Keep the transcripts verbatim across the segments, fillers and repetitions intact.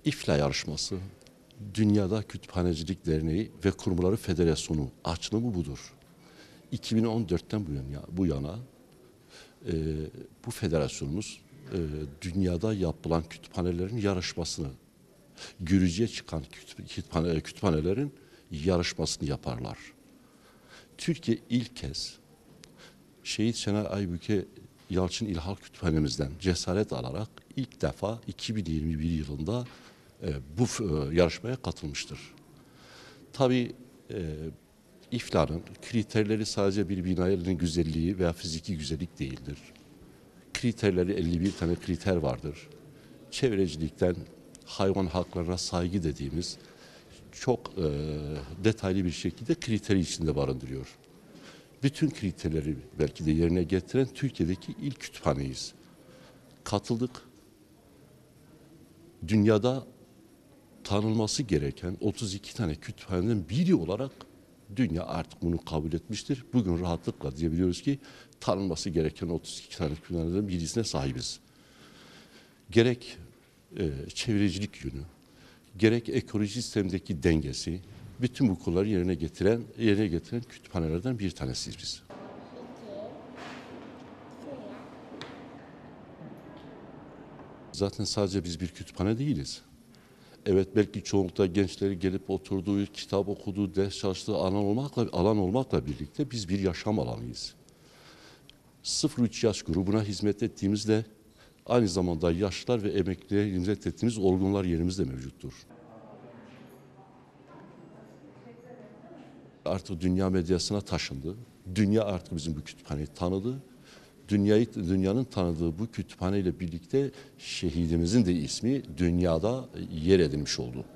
İFLA yarışması, Dünyada Kütüphanecilik Derneği ve Kurumları Federasyonu açılımı budur. iki bin on dörtten bu yana, bu yana e, bu federasyonumuz e, dünyada yapılan kütüphanelerin yarışmasını, görücüye çıkan kütüphane, kütüphanelerin yarışmasını yaparlar. Türkiye ilk kez Şehit Şener Aybüke Yalçın İlhak Kütüphanemizden cesaret alarak ilk defa iki bin yirmi bir yılında e, bu e, yarışmaya katılmıştır. Tabii e, İFLA'nın kriterleri sadece bir binanın güzelliği veya fiziki güzellik değildir. Kriterleri elli bir tane kriter vardır. Çevrecilikten hayvan haklarına saygı dediğimiz çok e, detaylı bir şekilde kriteri içinde barındırıyor. Bütün kriterleri belki de yerine getiren Türkiye'deki ilk kütüphaneyiz. Katıldık. Dünyada tanınması gereken otuz iki tane kütüphaneden biri olarak dünya artık bunu kabul etmiştir. Bugün rahatlıkla diyebiliyoruz ki tanınması gereken otuz iki tane kütüphaneden birisine sahibiz. Gerek e, çevrecilik yönü, gerek ekoloji sistemindeki dengesi, bütün bu konuları yerine getiren, yerine getiren kütüphanelerden bir tanesiyiz biz. Zaten sadece biz bir kütüphane değiliz. Evet, belki çoğunlukla gençleri gelip oturduğu, kitap okuduğu, ders çalıştığı alan olmakla, alan olmakla birlikte biz bir yaşam alanıyız. sıfır üç yaş grubuna hizmet ettiğimizde aynı zamanda yaşlılar ve emeklilere hizmet ettiğimiz olgunlar yerimiz de mevcuttur. Artık dünya medyasına taşındı. Dünya artık bizim bu kütüphaneyi tanıdı. Dünyayı, dünyanın tanıdığı bu kütüphane ile birlikte şehidimizin de ismi dünyada yer edinmiş oldu.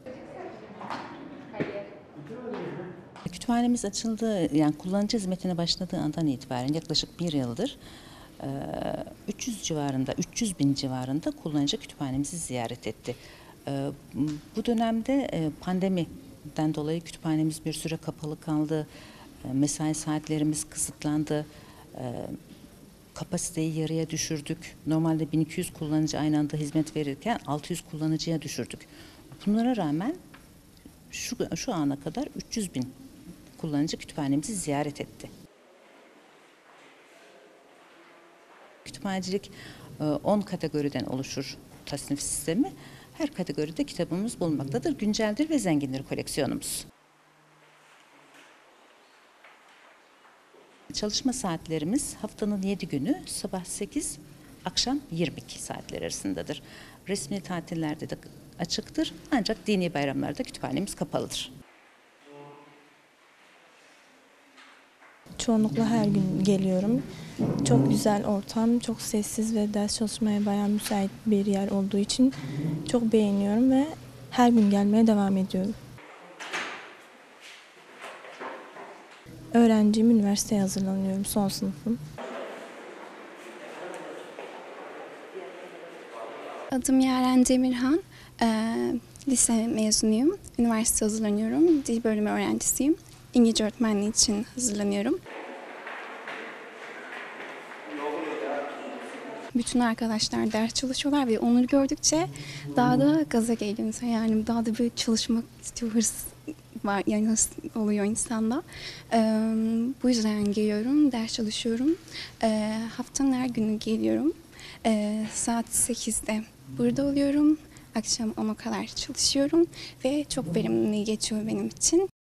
Kütüphanemiz açıldı, yani kullanıcı hizmetine başladığı andan itibaren yaklaşık bir yıldır üç yüz civarında, üç yüz bin civarında kullanıcı kütüphanemizi ziyaret etti. Bu dönemde pandemiden dolayı kütüphanemiz bir süre kapalı kaldı, mesai saatlerimiz kısıtlandı. Kapasiteyi yarıya düşürdük. Normalde bin iki yüz kullanıcı aynı anda hizmet verirken altı yüz kullanıcıya düşürdük. Bunlara rağmen şu, şu ana kadar üç yüz bin kullanıcı kütüphanemizi ziyaret etti. Kütüphanecilik on kategoriden oluşur tasnif sistemi. Her kategoride kitabımız bulunmaktadır. Günceldir ve zengindir koleksiyonumuz. Çalışma saatlerimiz haftanın yedi günü sabah sekiz, akşam yirmi iki saatler arasındadır. Resmi tatillerde de açıktır, ancak dini bayramlarda kütüphanemiz kapalıdır. Çoğunlukla her gün geliyorum. Çok güzel ortam, çok sessiz ve ders çalışmaya bayağı müsait bir yer olduğu için çok beğeniyorum ve her gün gelmeye devam ediyorum. Öğrenciyim, üniversiteye hazırlanıyorum, son sınıfım. Adım Yaren Demirhan, e, lise mezunuyum, üniversite hazırlanıyorum, dil bölümü öğrencisiyim, İngilizce öğretmenliği için hazırlanıyorum. Bütün arkadaşlar ders çalışıyorlar ve onları gördükçe daha da gaza geliyor, yani daha da bir çalışmak istiyor, hırs var, yani oluyor insanda. Ee, bu yüzden geliyorum, ders çalışıyorum. Ee, haftanın her günü geliyorum. Ee, saat sekizde burada oluyorum. Akşam ona kadar çalışıyorum ve çok verimli geçiyor benim için.